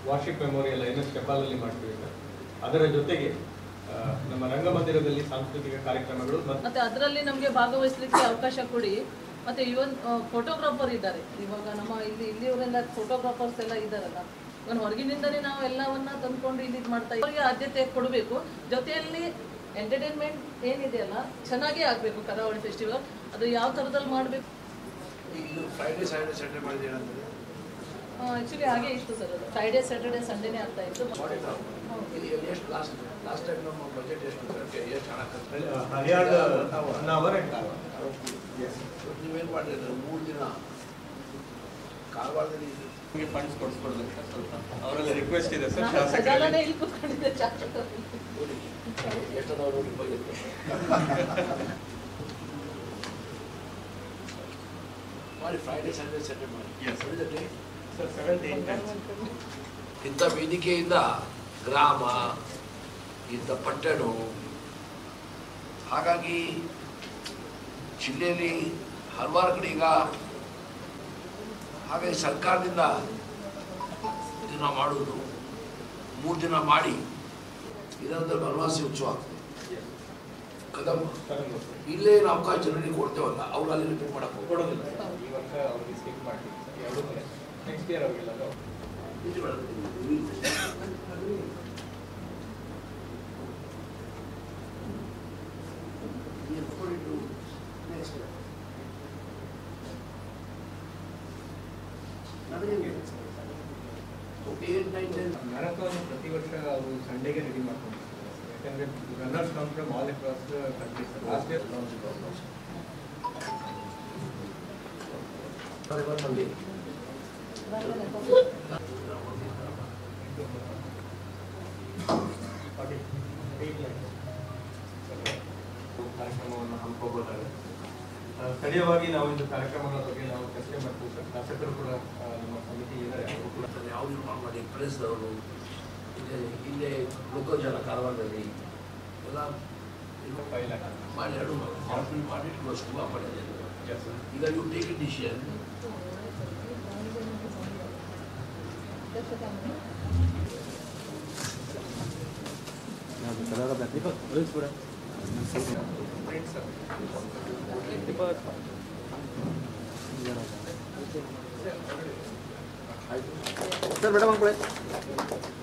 ವಾರ್ಷಿಕ memorial NS ಕೆಪಾಲಲ್ಲಿ ಮಾಡ್ತೀವಿ sir. ಅದರ ಜೊತೆಗೆ ನಮ್ಮ ರಂಗಮಂದಿರದಲ್ಲಿ ಸಾಂಸ್ಕೃತಿಕ ಕಾರ್ಯಕ್ರಮಗಳು ಮತ್ತೆ ಅದರಲ್ಲಿ ನಮಗೆ ಭಾಗವಹಿಸಲಿಕ್ಕೆ ಅವಕಾಶ ಕೊಡಿ. ಮತ್ತೆ ಇವನ್ ಫೋಟೋಗ್ರಾಫರ್ ಇದ್ದಾರೆ, ಇವಾಗ ನಮ್ಮ ಇಲ್ಲಿಯವರೆಲ್ಲ ಫೋಟೋಗ್ರಾಫರ್ಸ್ ಎಲ್ಲ ಇದ್ದಾರಲ್ಲ, ಇವನ್ ಹೊರಗಿನಿಂದಲೇ ನಾವು ಎಲ್ಲವನ್ನ ತಂದ್ಕೊಂಡು ಇಲ್ಲಿ ಮಾಡ್ತಾ ಇದ್ದೀವಿ. ಆದ್ಯತೆ ಕೊಡಬೇಕು. ಜೊತೆಯಲ್ಲಿ ಎಂಟರ್ಟೈನ್ಮೆಂಟ್ ಏನಿದೆಯಲ್ಲ ಚೆನ್ನಾಗೇ ಆಗಬೇಕು. ಕರಾವಳಿ ಫೆಸ್ಟಿವಲ್ ಅದು ಯಾವ ಥರದಲ್ಲಿ ಮಾಡಬೇಕು. ಆ್ಯಕ್ಚುಲಿ ಹಾಗೆ ಇತ್ತು ಸರ್, ಅದು ಫ್ರೈಡೇ ಸ್ಯಾಟರ್ಡೆ ಸಂಡೇನೇ ಆಗ್ತಾ ಇತ್ತು. ನೀವೇನು ಮಾಡಿದ್ರೆ 3 ದಿನ ಕಾರವಾರದಲ್ಲಿ ಫಂಡ್ಸ್ ಕೊಡಿಸ್ಕೊಡ್ಬೇಕು ಸರ್. ಸ್ವಲ್ಪ ಅವರೆಲ್ಲ ರಿಕ್ವೆಸ್ಟ್ ಇದೆ ಸರ್. ಎಷ್ಟದವರು ಮಾಡಿ ಫ್ರೈಡೇ ಸಂಡೇ ಸಂಡೇ ಮಾಡಿ. ಸರ್ 7th ಇಂಥ ವೇದಿಕೆಯಿಂದ ಗ್ರಾಮ, ಇಂಥ ಪಟ್ಟಣ, ಹಾಗಾಗಿ ಜಿಲ್ಲೆಯಲ್ಲಿ ಹಲವಾರು ಕಡೆ ಈಗ ಹಾಗಾಗಿ ಸರ್ಕಾರದಿಂದ ದಿನ ಮಾಡುವುದು 3 ದಿನ ಮಾಡಿ ಇದರಿಂದ ಬನವಾಸಿ ಉತ್ಸವ ಆಗ್ತದೆ. ಕದಂ ಇಲ್ಲೇ ಏನು ಅವಕಾಶ ಜನರಿಗೆ ಕೊಡ್ತೇವಲ್ಲ, ಅವ್ರು ಅಲ್ಲಿ ರಿಪೀಟ್ ಮಾಡಕ್ಕೆ ಕೊಡೋದಿಲ್ಲ. ಈ ವರ್ಷ ಅವ್ರಿಗೆ ಸ್ಕಿಪ್ ಮಾಡ್ತೀವಿ ಸರ್. ಎರಡೂ ನೆಕ್ಸ್ಟ್ ಇಯರ್ ಅವರಿಗೆಲ್ಲ ಮ್ಯಾರಥಾನ್ ಪ್ರತಿ ವರ್ಷ ಅವರು ಸಂಡೇಗೆ ರೆಡಿ ಮಾಡ್ಕೊಂಡು, ಯಾಕಂದರೆ runners come from all across the country sir. Last year ಕಾರ್ಯಕ್ರಮವನ್ನು ಹಮ್ಮಿಕೋಬೋದಾಗಿದೆ. ಸ್ಥಳೀಯವಾಗಿ ನಾವು ಇಂದು ಕಾರ್ಯಕ್ರಮಗಳ ಬಗ್ಗೆ ನಾವು ಚರ್ಚೆ ಮಾಡ್ತೀವಿ ಸರ್. ಶಾಸಕರು ಕೂಡ ನಮ್ಮ ಸಮಿತಿ ಇದ್ದಾರೆ, ಅವರು ಕೂಡ ಯಾವ ನಿರ್ಮಾಣ ಮಾಡಿ ಪ್ರೆಸ್ದವರು ಇಲ್ಲೇ ಲೋಕಲ್ ಜನ ಕಾರವಾರದಲ್ಲಿ ಎಲ್ಲ ಮಾಡಿ 2 ಮಾಡಿ ಶುಭ ಮಾಡಿದೆ. ಈಗ you take it decision. Sir madam